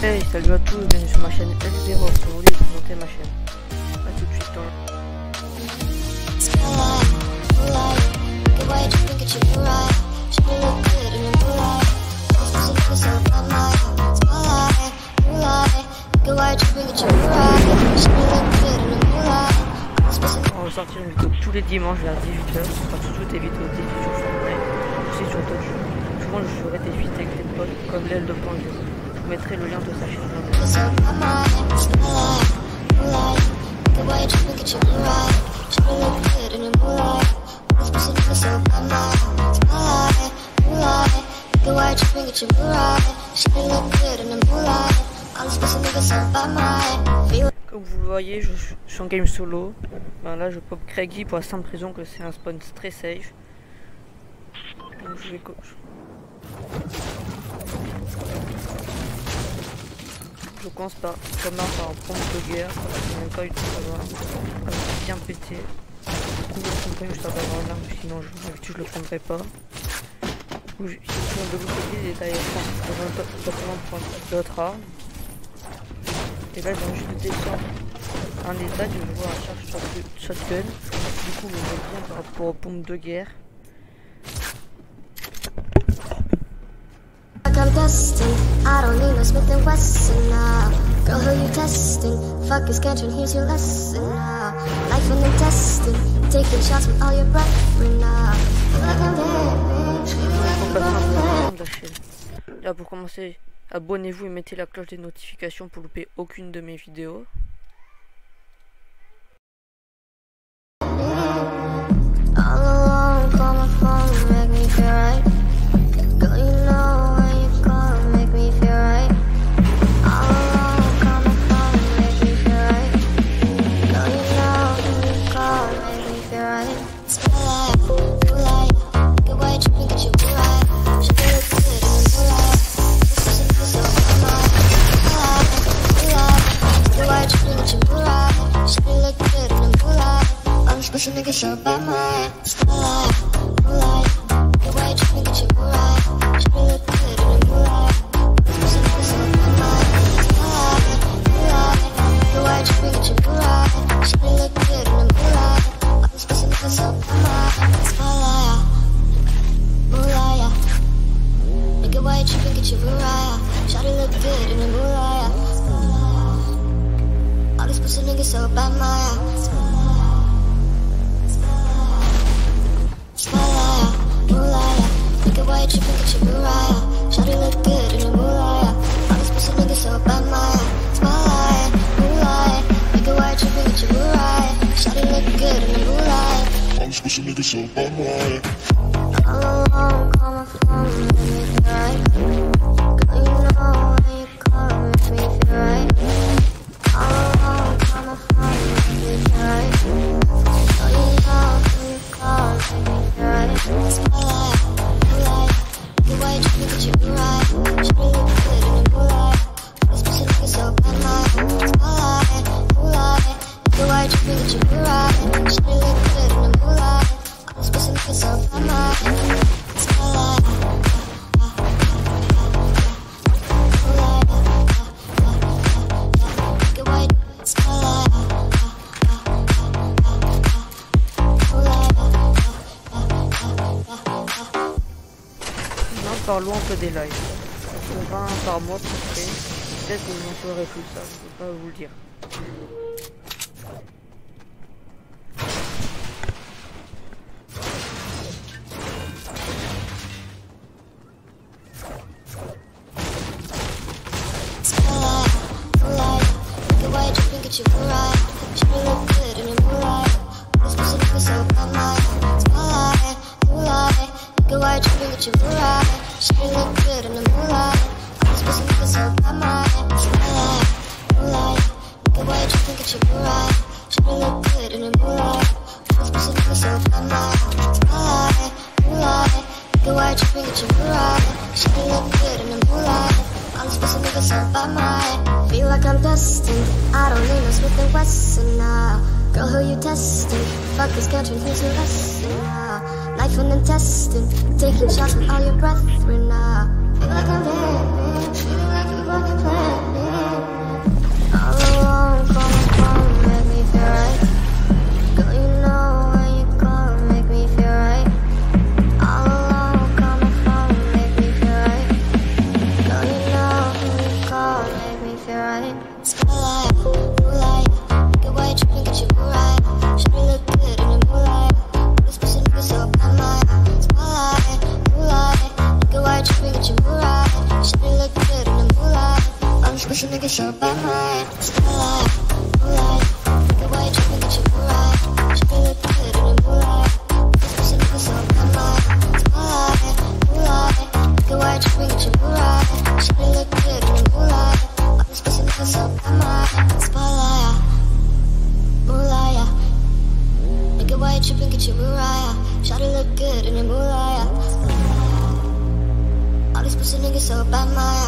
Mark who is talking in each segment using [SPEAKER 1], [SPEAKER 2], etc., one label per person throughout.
[SPEAKER 1] Hey, salut à tous, bienvenue sur ma chaîne L0, pour vous présenter ma chaîne. A tout de suite dans on va sortir une vidéo tous les dimanches vers 18h, ce sera toutes les vidéos défis sur Fortnite, aussi sur d'autres jeux. Souvent je ferai des feats avec des potes comme l'aile de Pandu. Je vous mettrai le lien de sa chaîne. Comme vous le voyez, je suis en game solo. Ben là je pop Craigie pour la simple raison que c'est un spawn très safe. Donc je vais je commence par un pompe de guerre, je n'ai même pas eu de savoir, bien pété. Du coup je prendrai juste avant une arme, sinon je le prendrai pas. Si on de l'autre côté, il est d'ailleurs prendre d'autres armes. Et là je viens juste de descendre un étage et je vois un charge shotgun. Du coup je vais bien par rapport aux pompes de guerre.
[SPEAKER 2] I'm destined, I don't need no Smith & Wesson now. Girl, who you testing? Fuck is catching, here's your lesson now. Life and intestine, taking shots with all your brethren now.
[SPEAKER 1] Là pour commencer, abonnez-vous et mettez la cloche des notifications pour louper aucune de mes vidéos.
[SPEAKER 2] Push a nigga so by my spotlight, moonlight. The way you think that you right, she look good in the moonlight. Push a nigga so by my spotlight, moonlight. The way you think that you right, she look good in the moonlight. Push a nigga so by my spotlight, moonlight. Nigga, why you think that you right? She look good in the moonlight. All these pussy niggas so by my Why you think you right? Shawty look good in the moonlight. All these pussy niggas so bad, my spotlight, moonlight. Nigga, why you think you right? Shawty look good in the moonlight. All these pussy niggas so bad, my. All alone, call my phone, make me feel right. Girl, you know when you call, make me feel right. All alone, call my phone, make me feel right. Girl, you know when you call, make me feel right. Spotlight. Why you think that you right? She look good in the moonlight. This pussy nigga so bad, my spotlight, moonlight. Why you think that you right? She look good in the moonlight. This pussy nigga so bad, my spotlight, moonlight. Why you spotlight,
[SPEAKER 1] Parlons un peu des lives. On va un par mois pour créer. Peut-être que vous en ferez plus, ça, je peux pas vous le dire.
[SPEAKER 2] Why you think that you right? She look good in the moonlight. All these pussy niggas so bad, my spotlight, moonlight. Nigga, why you think that you right? She look good in the moonlight. All these pussy niggas so bad, my spotlight, moonlight. Nigga, why you think that you right? She look good in the moonlight. All these pussy niggas so bad, my. Feel like I'm destined. I don't need no Smith & Wesson now. Girl, who you testing? Fuck this country, here's your lesson now. Life and intestine, taking shots with all your brethren now. Feel like I'm dead, feeling like you fucking planned it. nigga so bad, my spotlight, moonlight. Nigga, why you tripping? Get your mood right. Shawty look good in the moonlight. This nigga so bad, my spotlight, moonlight. Nigga, why you tripping? Get your mood right. Shawty look good in the moonlight. All this pussy nigga so bad, my spotlight, moonlight. Nigga, why you tripping? Get your mood right. Shawty look good in the moonlight. All these pussy niggas so bad, my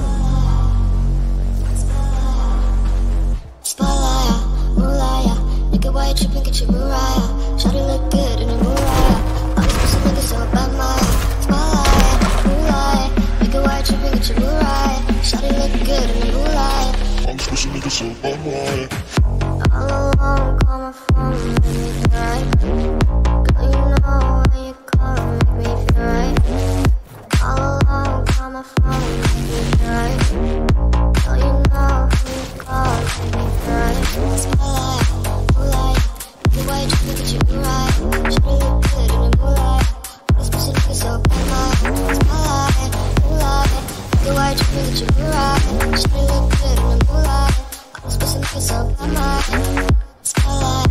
[SPEAKER 2] spotlight, moonlight. Nigga, why you tripping? Get your Mariah. Shawty look good in the moonlight. All these pussy niggas so bad, my spotlight, moonlight. Nigga, why you tripping? Get your Mariah. Shawty look good in the moonlight. All these pussy niggas so bad, my. All alone, call my phone, make me feel right. Girl, you know when you call, make me feel right. All alone, call my phone, make me feel right. Girl, you know when you call, make me feel right. Spotlight, moonlight, nigga, why you tripping? Get your right. Shawty look good in the moonlight. All this pussy nigga so bad, my spotlight, moonlight. Nigga, why you tripping? Get your right. Shawty look good in the moonlight. All this pussy nigga so bad, my spotlight,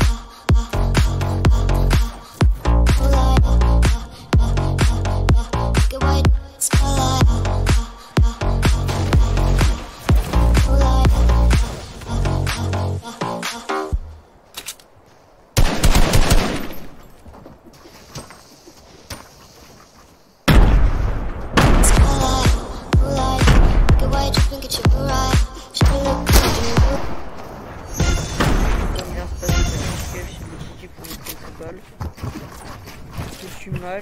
[SPEAKER 2] moonlight. Nigga, why you spotlight, moonlight.
[SPEAKER 1] J'aime bien se passer de chez les petits pour les quelques balles. Je suis mal.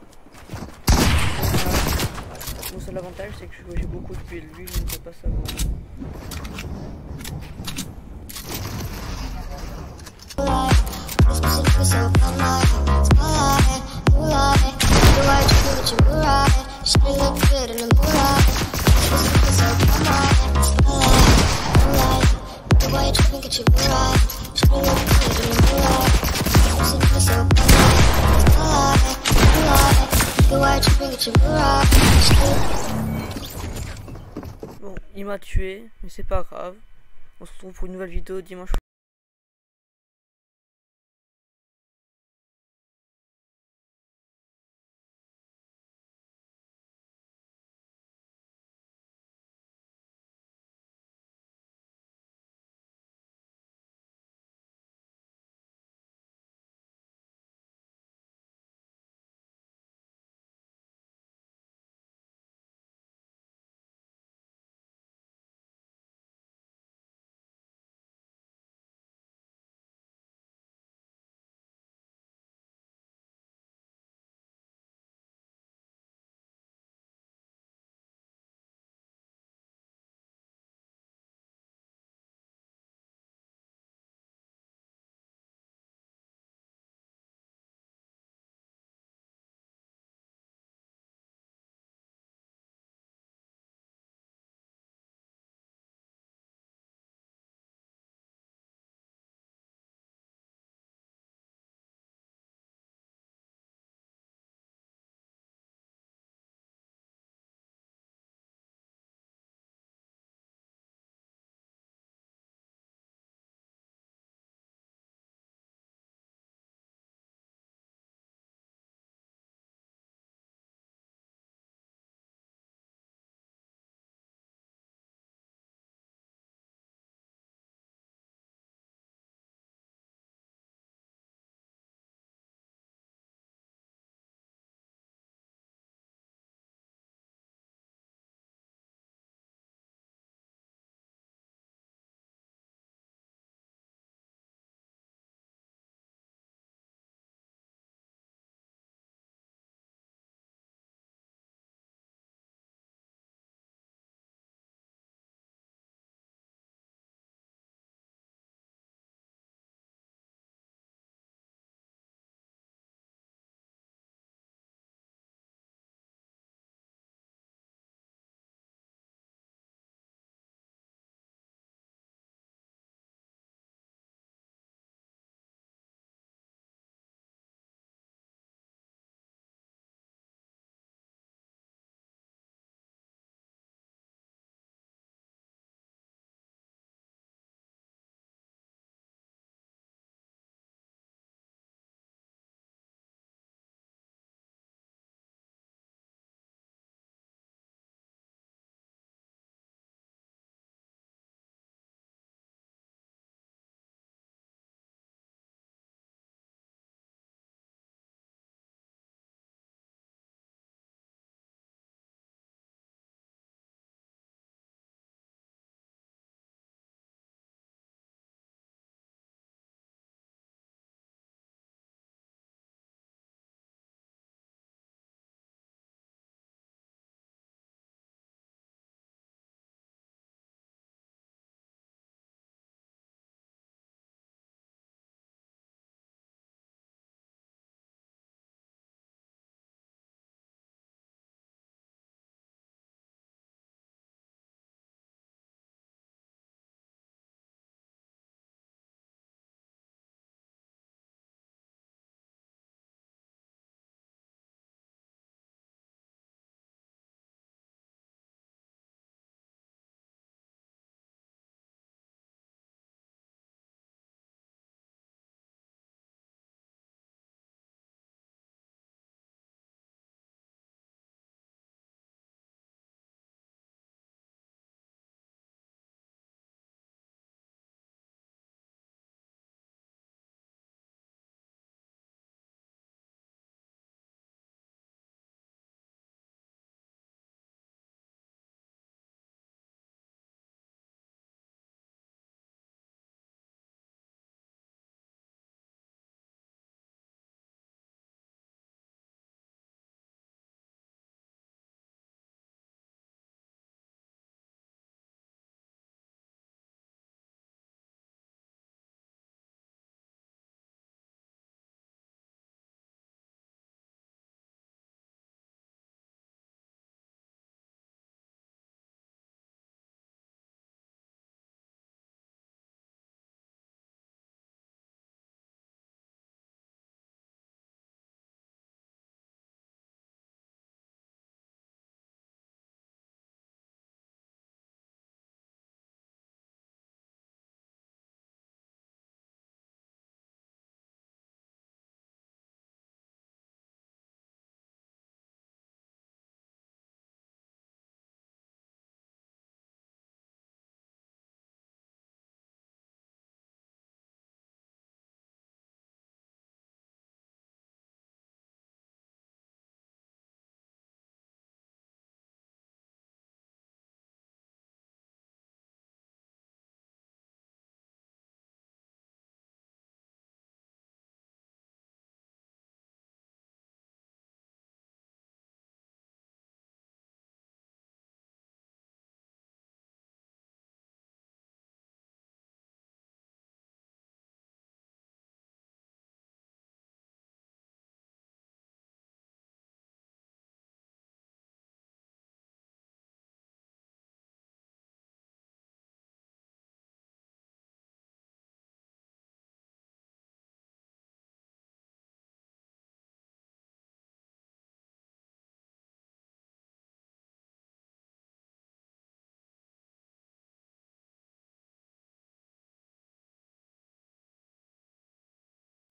[SPEAKER 1] Mon seul avantage c'est que j'ai beaucoup de PLV, je ne peux pas savoir. Bon, il m'a tué, mais c'est pas grave. On se retrouve pour une nouvelle vidéo dimanche.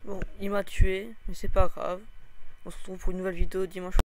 [SPEAKER 1] Bon, il m'a tué, mais c'est pas grave. On se retrouve pour une nouvelle vidéo dimanche.